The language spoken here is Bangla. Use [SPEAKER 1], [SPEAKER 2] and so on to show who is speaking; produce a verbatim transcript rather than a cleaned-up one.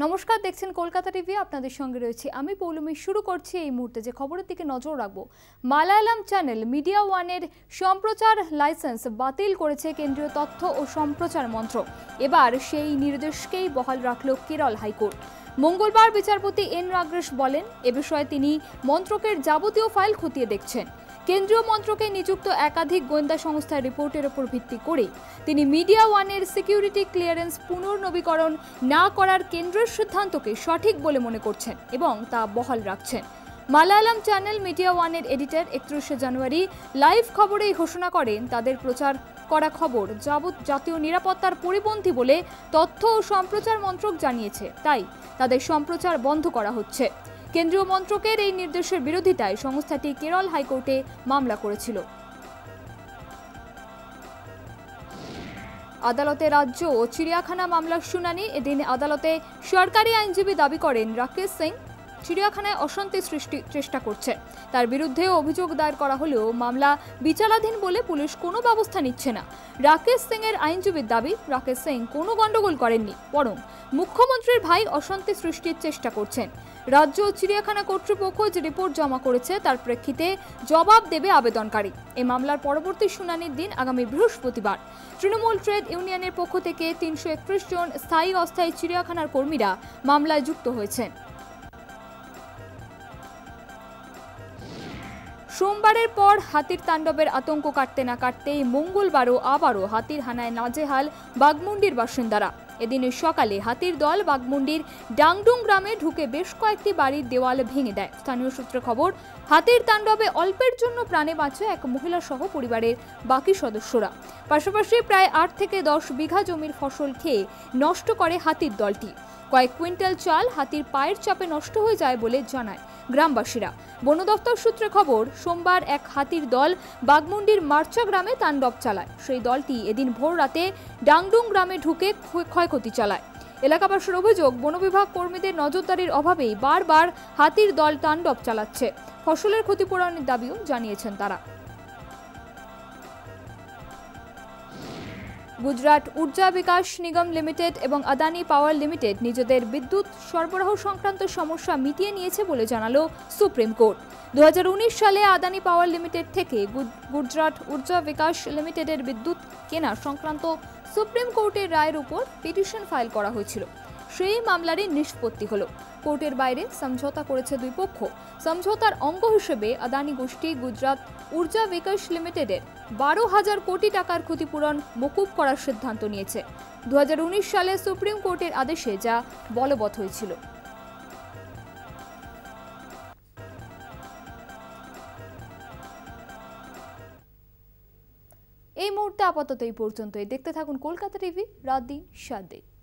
[SPEAKER 1] নমস্কার, দেখছেন কলকাতা টিভি। আপনাদের সঙ্গে রয়েছে আমি পৌলমি। শুরু করছি এই মুহূর্তে যে খবরের দিকে নজর রাখবো। মালায়ালাম চ্যানেল মিডিয়া ওয়ানের সম্প্রচার লাইসেন্স বাতিল করেছে কেন্দ্রীয় তথ্য ও সম্প্রচার মন্ত্রক। এবার সেই নির্দেশকেই বহাল রাখল কেরল হাইকোর্ট। মঙ্গলবার বিচারপতি এন রাগেশ বলেন, এ বিষয়ে তিনি মন্ত্রকের যাবতীয় ফাইল খতিয়ে দেখছেন। কেন্দ্রীয় মন্ত্রকে নিযুক্ত একাধিক গোয়েন্দা সংস্থার রিপোর্টের উপর ভিত্তি করে তিনি মিডিয়া ওয়ানের সিকিউরিটি ক্লিয়ারেন্স পুনর্নবীকরণ না করার কেন্দ্রের সিদ্ধান্তকে সঠিক বলে মনে করছেন এবং তা বহাল রাখছেন। মালায়ালাম চ্যানেল মিডিয়া ওয়ানের এডিটর একত্রিশে জানুয়ারি লাইভ খবরে ঘোষণা করেন, তাদের প্রচার করা খবর যাবত জাতীয় নিরাপত্তার পরিপন্থী বলে তথ্য ও সম্প্রচার মন্ত্রক জানিয়েছে, তাই তাদের সম্প্রচার বন্ধ করা হচ্ছে। কেন্দ্রীয় মন্ত্রকের এই নির্দেশের বিরোধিতায় সংস্থাটি কেরল হাইকোর্টে মামলা করেছিল। আদালতে রাজ্য ও চিড়িয়াখানা মামলার শুনানি। এদিন আদালতে সরকারি আইনজীবী দাবি করেন, রাকেশ সিং চিড়িয়াখানায় অশান্তি সৃষ্টির চেষ্টা করছে। তার বিরুদ্ধে অভিযোগ দায়ের করা হলেও মামলা বিচারাধীন বলে পুলিশ কোনো ব্যবস্থা নিচ্ছে না। রাকেশ সিং এর আইনজীবীর দাবি, রাকেশ সিং কোনো গন্ডগোল করেননি, বরং মুখ্যমন্ত্রীর ভাই অশান্তি সৃষ্টির চেষ্টা করছেন। রাজ্য ও চিড়িয়াখানা কর্তৃপক্ষ যে রিপোর্ট জমা করেছে তার প্রেক্ষিতে জবাব দেবে আবেদনকারী। এই মামলার পরবর্তী শুনানির দিন আগামী বৃহস্পতিবার। তৃণমূল ট্রেড ইউনিয়নের পক্ষ থেকে তিনশো একত্রিশ জন স্থায়ী অস্থায়ী চিড়িয়াখানার কর্মীরা মামলায় যুক্ত হয়েছেন। সোমবারের পর হাতির তাণ্ডবের আতঙ্ক কাটতে না কাটতেই মঙ্গলবারও আবারও হাতির হানায় নাজেহাল বাগমুন্ডির বাসিন্দারা। এদিনের সকালে হাতির দল বাগমুন্ডির ডাংডুং গ্রামে ঢুকে বেশ কয়েকটি বাড়ির দেওয়াল ভেঙে দেয়। স্থানীয় সূত্রে খবর, হাতির তাণ্ডবে অল্পের জন্য প্রাণে বাঁচে এক মহিলা সহ পরিবারের বাকি সদস্যরা। পাশাপাশি প্রায় আট থেকে দশ বিঘা জমির ফসল খেয়ে নষ্ট করে হাতির দলটি। কয়েক কুইন্টাল চাল হাতির পায়ের চাপে নষ্ট হয়ে যায় বলে জানায় গ্রামবাসীরা। বন দপ্তর সূত্রে খবর, সোমবার এক হাতির দল বাগমুন্ডির মার্চা গ্রামে তাণ্ডব চালায়। সেই দলটি এদিন ভোর রাতে ডাংডুং গ্রামে ঢুকে ক্ষয়ক্ষতি চালায়। এলাকাবাসীর অভিযোগ, বন বিভাগ কর্মীদের নজরদারির অভাবেই বারবার হাতির দল তাণ্ডব চালাচ্ছে। ফসলের ক্ষতিপূরণের দাবিও জানিয়েছেন তারা। গুজরাট উর্জা বিকাশ নিগম লিমিটেড এবং আদানি পাওয়ার লিমিটেড নিজেদের বিদ্যুৎ সরবরাহ সংক্রান্ত সমস্যা মিটিয়ে নিয়েছে বলে জানালো সুপ্রিম কোর্ট। দু হাজার উনিশ সালে আদানি পাওয়ার লিমিটেড থেকে গুজরাট উর্জা বিকাশ লিমিটেডের বিদ্যুৎ কেনা সংক্রান্ত সুপ্রিম কোর্টের রায়ের উপর পিটিশন ফাইল করা হয়েছিল। সেই মামলারই নিষ্পত্তি হলো। কোর্টের বাইরে সমঝোতা করেছে দুই পক্ষ। সমঝোতার অঙ্গ হিসেবে আদানি গোষ্ঠী গুজরাট উর্জা বিকাশ লিমিটেডের বারো হাজার কোটি টাকার ক্ষতিপূরণ মকুব করার সিদ্ধান্ত নিয়েছে। দু হাজার উনিশ সালে সুপ্রিম কোর্টের আদেশে যা বলবৎ হয়েছিল। এই মুহূর্তে আপাতত এই পর্যন্তই। দেখতে থাকুন কলকাতা টিভি, রাত দিন সাত দিন।